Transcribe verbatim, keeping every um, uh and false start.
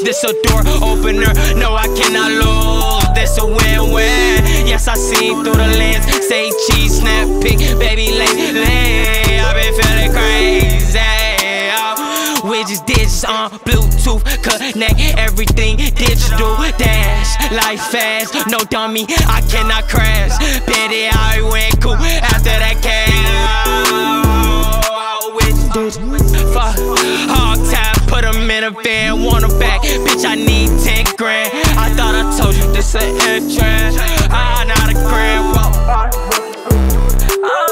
this a door opener. No, I cannot lose. This a win-win. Yes, I see through the lens. Say cheese, snap, pick, baby, lately I've been feeling crazy. Oh, widgets, digits on Bluetooth, connect everything digital. Dash, life fast, no dummy, I cannot crash. Bandit, I went cool after that came. Oh, widgets, fuck, hog time, put them in a van, want them back. Bitch, I need ten grand. I thought I told you this an entrance. Ah, not a grand. Whoa.